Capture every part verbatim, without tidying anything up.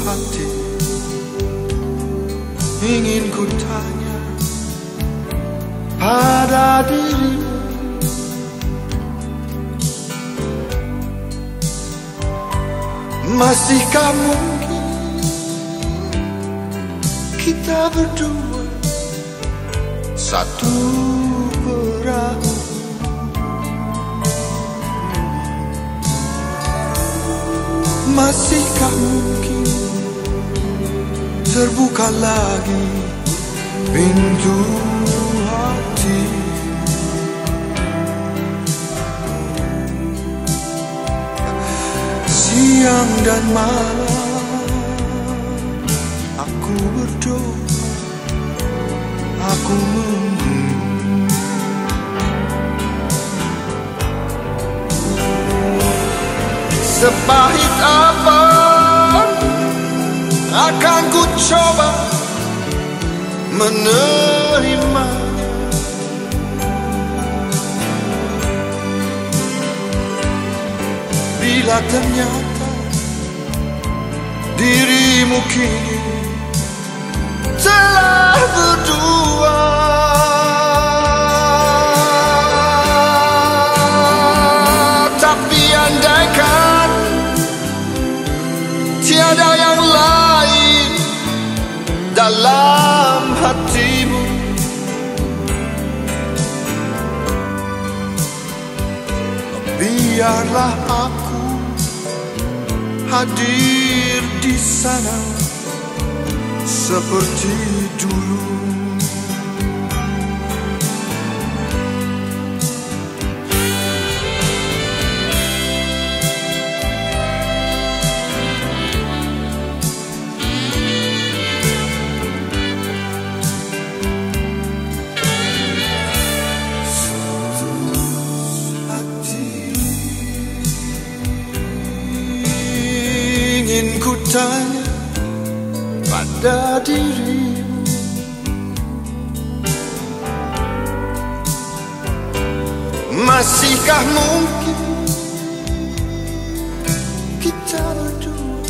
hati ingin ku tanya pada dirimu, masihkah mungkin kita berdua satu perahu? Masihkah mungkin terbuka lagi pintu hati? Siang dan malam aku berdoa, aku menunggu. Sepahit apa akan ku coba menerimanya, bila ternyata dirimu kini telah berdua. Tapi andaikan tiada yang lain dalam hatimu, biarlah aku hadir di sana seperti dulu. Ingin ku tanya pada dirimu, masihkah mungkin kita berdua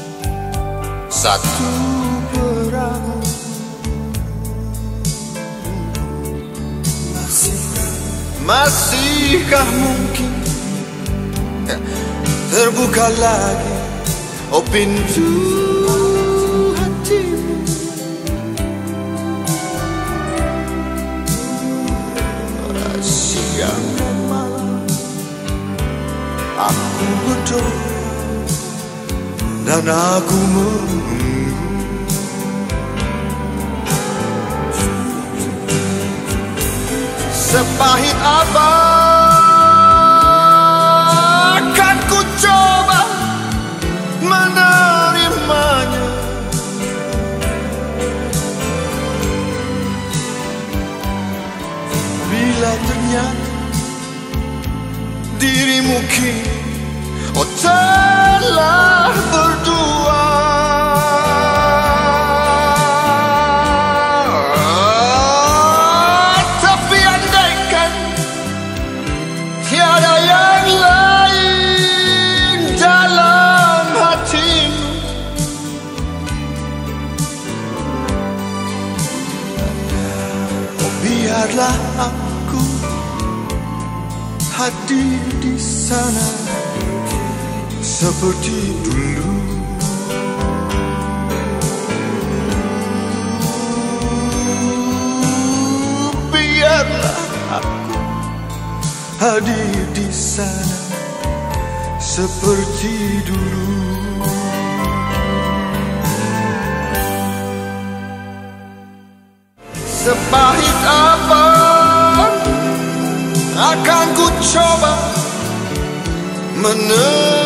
satu perahu? Masihkah mungkin terbuka lagi oh pintu hatimu? Siang dan malam aku berdoa dan aku menunggu. Sepahit apa akan ku coba menerimanya, bila ternyata dirimu kini oh telah berdua. Tapi andaikan tiada yang lain dalam hatimu, oh biarlah aku hadir di sana seperti dulu. Biarlah aku hadir di sana seperti dulu. Sepahit apa akan ku coba menerimanya,